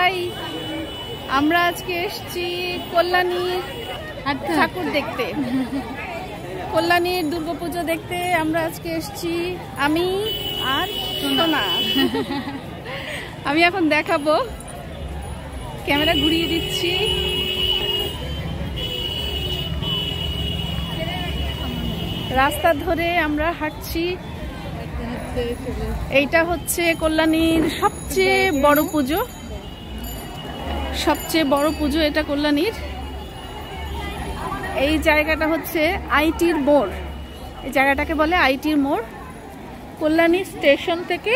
High, আমরা আজকে এসেছি কল্যাণী ঠাকুর দেখতে, কল্যাণীর দুর্গাপুজো দেখতে আমরা আজকে এসেছি। আমি আর সোনা। আমি এখন দেখাবো, ক্যামেরা ঘুরিয়ে দিচ্ছি। রাস্তা ধরে আমরা হাঁটছি। এইটা হচ্ছে কল্যাণীর সবচেয়ে বড় পুজো, সবচেয়ে বড় পুজো এটা কল্যাণীর। এই জায়গাটা হচ্ছে আইটির মোড়, এই জায়গাটাকে বলে আইটির মোড়। কল্যাণী স্টেশন থেকে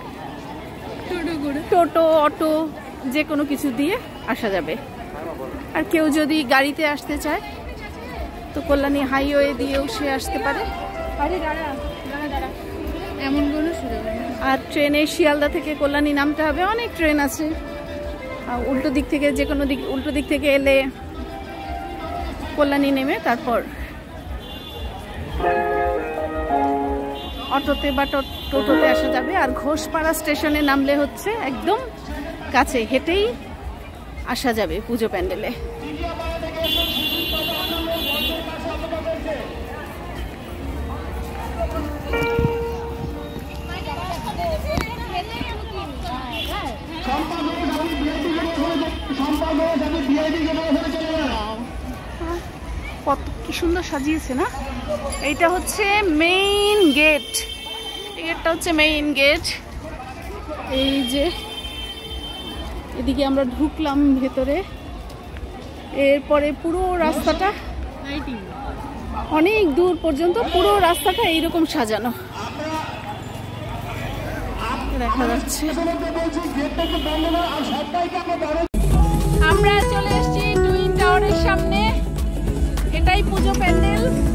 টোটো অটো যে কোনো কিছু দিয়ে আসা যাবে। আর কেউ যদি গাড়িতে আসতে চায় তো কল্যাণী হাইওয়ে দিয়েও সে আসতে পারে। এমন কোনো সুযোগ নেই। আর ট্রেনে শিয়ালদা থেকে কল্যাণী নামতে হবে, অনেক ট্রেন আছে। উল্টো দিক থেকে যে কোনো দিক, উল্টো দিক থেকে এলে কল্যাণী নেমে তারপর অটোতে বা টোটোতে আসা যাবে। আর ঘোষপাড়া স্টেশনে নামলে হচ্ছে একদম কাছে, হেঁটেই আসা যাবে পুজো প্যান্ডেলে। কত কি সুন্দর সাজিয়েছে না। এইটা হচ্ছে মেইন গেট, এই গেটটা হচ্ছে মেইন গেট। এই যে এদিকে আমরা ঢুকলাম ভেতরে, এরপরে পুরো রাস্তাটা অনেক দূর পর্যন্ত পুরো রাস্তাটা এইরকম সাজানো দেখা যাচ্ছে। আমরা চলে এসেছি টুইন টাওয়ারের সামনে, এটাই পুজো প্যান্ডেল।